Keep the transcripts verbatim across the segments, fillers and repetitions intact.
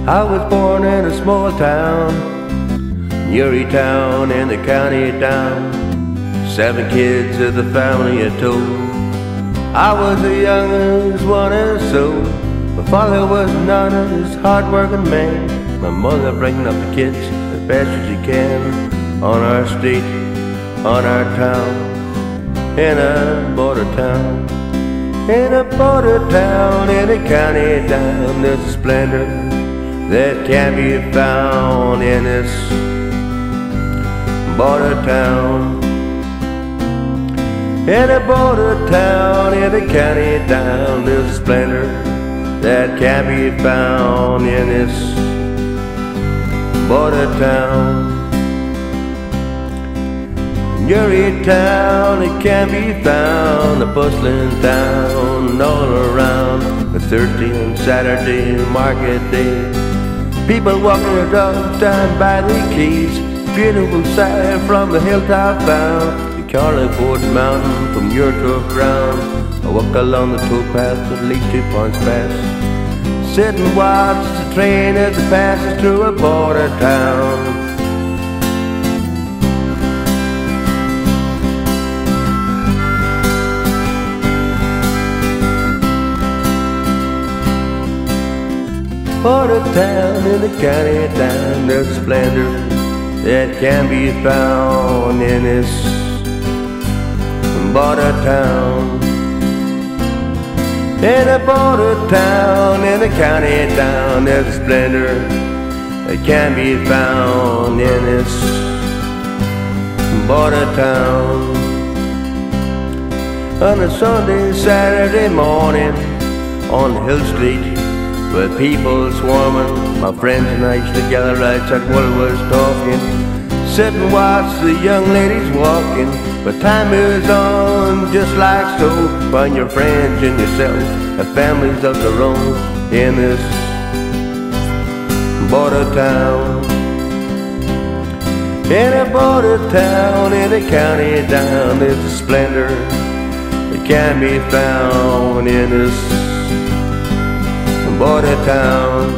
I was born in a small town, Newry Town in the county down. Seven kids of the family of two. I was the youngest one or so. My father was not a hard-working man. My mother bringing up the kids as best as she can. On our street, on our town, in a border town. In a border town, in a county down, there's a splendor that can't be found in this border town. In a border town, in a county down, there's a splendor that can't be found in this border town. Newry Town, it can be found, a bustling town all around. A Thursday and Saturday market day, people walking their dogs down by the quays. Beautiful sight from the hilltop found, the Carlingford Mountain from your turf ground. I walk along the towpath that leads to Ponds Pass, sit and watch the train as it passes through a border town. Border town in the county down, there's a splendor that can be found in this border town. In a border town, in the county down, there's a splendor that can be found in this border town. On a Sunday, Saturday morning, on Hill Street, with people swarming, my friends and I used to gather outside while I was talking. Sit and watch the young ladies walking. But time moves on just like so. Find your friends and yourself have families of their own in this border town. In a border town, in a county down, there's a splendor that can be found in this border town.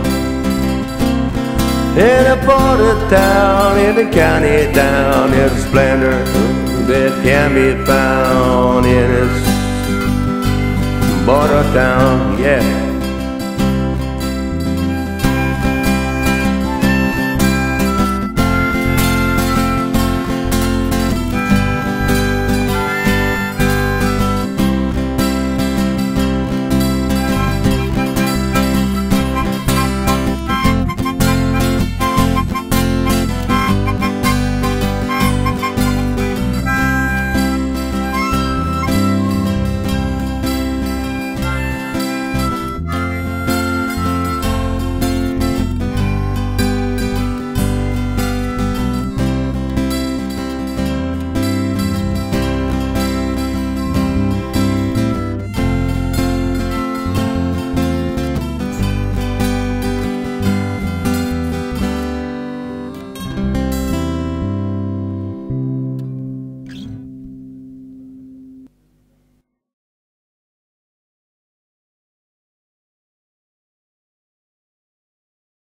In a border town, in the county down, there's a splendor that can be found in this border town, yeah.